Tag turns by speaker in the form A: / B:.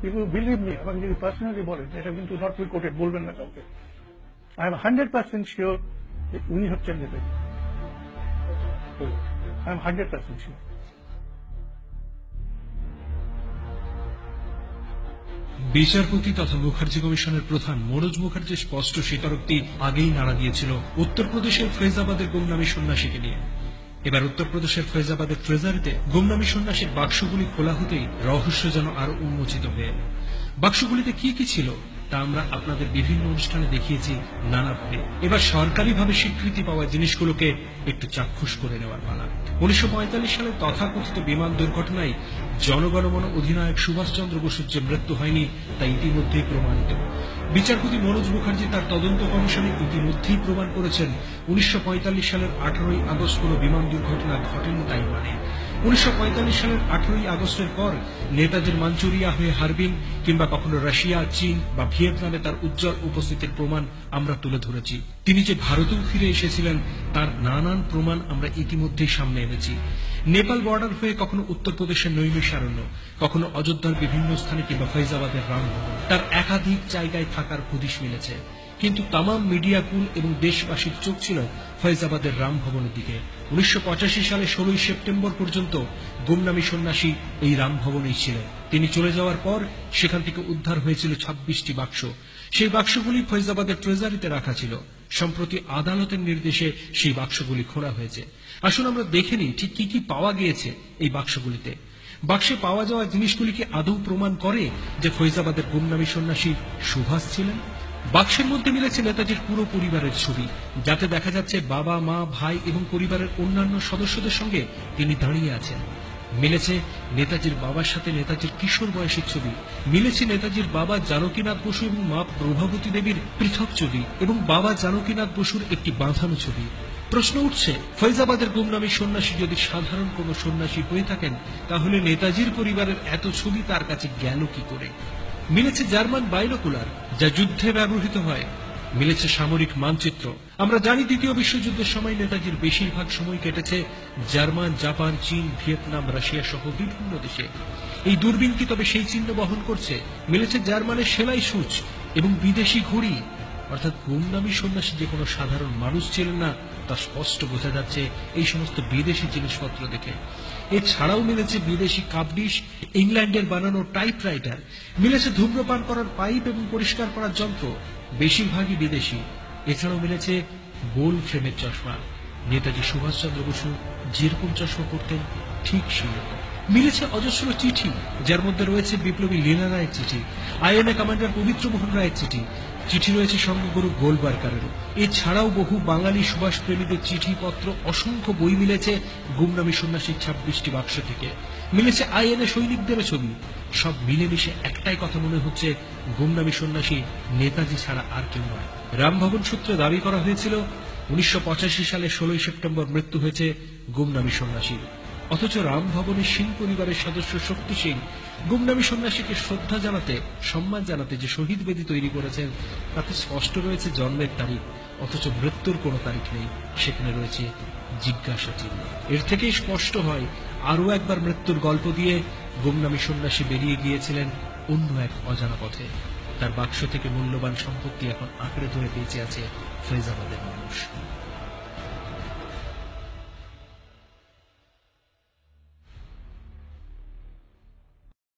A: People believe me, আমাকে যদি personally বলেন, এটা কিন্তু নট বি কোটেড, বলবেন না কাউকে, আই এম 100% শিওর উনি হচ্ছেন নেতাজি। I am 100% sure.
B: বিচারপতি তথা মুখার্জি কমিশনের প্রধান মনোজ মুখার্জি স্পষ্ট স্বীকারোক্তি আগেই নাড়া দিয়েছিল উত্তরপ্রদেশের ফৈজাবাদের গুমনামী সন্ন্যাসীকে নিয়ে। এবার উত্তরপ্রদেশের ফৈজাবাদের ট্রেজারিতে গুমনামী সন্ন্যাসীর বাক্সগুলি খোলা হতেই রহস্য যেন আরো উন্মোচিত হয়ে এল। বাক্সগুলিতে কি কি ছিল তা আমরা আপনাদের বিভিন্ন অনুষ্ঠানে দেখিয়েছি নানাভাবে। এবার সরকারিভাবে স্বীকৃতি পাওয়া জিনিসগুলোকে একটু চাক্ষুষ করে নেওয়ার পালা। 1945 সালে তথাকথিত বিমান দুর্ঘটনায় জনগণমন অধিনায়ক সুভাষচন্দ্র বসুর যে মৃত্যু হয়নি তা ইতিমধ্যেই প্রমাণিত। বিচারপতি মনোজ মুখার্জি তার তদন্ত কমিশনে ইতিমধ্যেই প্রমাণ করেছেন 1945 সালের 18ই আগস্ট কোন বিমান দুর্ঘটনা ঘটেনি তাই মানে। 1945 সালের 18ই আগস্টের পর নেতাজির মাঞ্চুরিয়া হয়ে হারবিন কিংবা কখনো রাশিয়া, চীন বা ভিয়েতনামে তার উজ্জ্বল উপস্থিতির প্রমাণ আমরা তুলে ধরেছি। তিনি যে ভারতেও ফিরে এসেছিলেন তার নানান প্রমাণ আমরা ইতিমধ্যেই সামনে এনেছি। নেপাল বর্ডার হয়ে কখনো উত্তরপ্রদেশের নৈমিষারণ্য, কখনো অযোধ্যার বিভিন্ন স্থানে কিংবা ফৈজাবাদের রামভবন, তার একাধিক জায়গায় থাকার হদিশ মিলেছে। কিন্তু তামাম মিডিয়া কুল এবং দেশবাসীর চোখ ছিল ফৈজাবাদের রামভবনের দিকে। 1985 সালে 16ই সেপ্টেম্বর পর্যন্ত গুমনামী সন্ন্যাসী এই রামভবনেই ছিলেন। তিনি চলে যাওয়ার পর সেখান থেকে উদ্ধার হয়েছিল 26টি বাক্স। সেই বাক্সগুলি ফৈজাবাদের ট্রেজারিতে রাখা ছিল। সম্প্রতি আদালতের নির্দেশে সেই বাক্সগুলি খোলা হয়েছে। আসুন আমরা দেখে নিই ঠিক কি কি পাওয়া গিয়েছে এই বাক্সগুলিতে। বাক্সে পাওয়া যাওয়া জিনিসগুলি কি আদৌ প্রমাণ করে যে ফৈজাবাদের গুমনামী সন্ন্যাসী সুভাষ ছিলেন? বাক্সের মধ্যে মিলেছে নেতাজির পুরো পরিবারের ছবি, যাতে দেখা যাচ্ছে বাবা, মা, ভাই এবং পরিবারের অন্যান্য সদস্যদের সঙ্গে তিনি দাঁড়িয়ে আছেন। মিলেছে নেতাজির বাবার সাথে নেতাজির কিশোর বয়সের ছবি, মিলেছে নেতাজির বাবা জানকীনাথ বসু এবং মা প্রভাবতী দেবীর পৃথক ছবি এবং বাবা জানকীনাথ বসুর একটি বাঁধানো ছবি। প্রশ্ন উঠছে, ফৈজাবাদের গুমনামী সন্ন্যাসী যদি সাধারণ কোন সন্ন্যাসী হয়ে থাকেন তাহলে নেতাজির পরিবারের এত ছবি তার কাছে গেল কি করে? মিলেছে জার্মান বাইনোকুলার, যা যুদ্ধে ব্যবহৃত হয়। মিলেছে সামরিক মানচিত্র। আমরা জানি দ্বিতীয় বিশ্বযুদ্ধের সময় নেতাজির বেশিরভাগ সময় কেটেছে জার্মান, জাপান, চীন, ভিয়েতনাম, রাশিয়া সহ বিভিন্ন দেশে। এই দূরবীন কি তবে সেই চিহ্ন বহন করছে? মিলেছে জার্মানের সেলাই সূচ এবং বিদেশি ঘড়ি। অর্থাৎ গুমনামী সন্ন্যাসী যে কোনো সাধারণ মানুষ ছিলেন না তা স্পষ্ট বোঝা যাচ্ছে এই সমস্ত বিদেশি জিনিসপত্র দেখে। এছাড়াও মিলেছে বিদেশি কাপডিশ, ইংল্যান্ডের বানানো টাইপরাইটার, মিলেছে ধূম্রপান করার পাইপ এবং পরিষ্কার করার যন্ত্র, বেশিরভাগই বিদেশি। এছাড়াও মিলেছে গোল ফ্রেমের চশমা। নেতাজি সুভাষচন্দ্র বসু যেরকম চশমা পরতেন ঠিক সেরকম। মিলেছে অজস্র চিঠি, যার মধ্যে রয়েছে বিপ্লবী লীলা রায়ের চিঠি, আইএনএ কমান্ডার পবিত্র মোহন রায়ের চিঠি। চিঠি রয়েছে সঙ্গগুরু গোলবার্কারেরও। এছাড়াও বহু বাঙালি সুভাষ প্রেমীদের চিঠিপত্র, অসংখ্য বই মিলেছে গুমনামী সন্ন্যাসীর 26টি বাক্স থেকে। মিলেছে আইএনএ সৈনিকদের ছবি। সব মিলেমিশে একটাই কথা মনে হচ্ছে, গুমনামী সন্ন্যাসী নেতাজি ছাড়া আর কেউ নয়। রামভবন সূত্রে দাবি করা হয়েছিল 1985 সালে 16ই সেপ্টেম্বর মৃত্যু হয়েছে গুমনামী সন্ন্যাসীর। অথচ রামভবনের সিং পরিবারের সদস্য শক্তি সিং গুমনামী সন্ন্যাসীকে শ্রদ্ধা জানাতে, সম্মান জানাতে যে শহীদ বেদি তৈরি করেছেন তাতে স্পষ্ট রয়েছে জন্মের তারিখ, অথচ মৃত্যুর কোনো তারিখ নেই। সেখানে রয়েছে জিজ্ঞাসা চিহ্ন। এর থেকেই স্পষ্ট হয় আরও একবার মৃত্যুর গল্প দিয়ে গুমনামী সন্ন্যাসী বেরিয়ে গিয়েছিলেন অন্য এক অজানা পথে। তার বাক্স থেকে মূল্যবান সম্পত্তি এখন আঁকড়ে ধরে বেঁচে আছে ফৈজাবাদের মানুষ।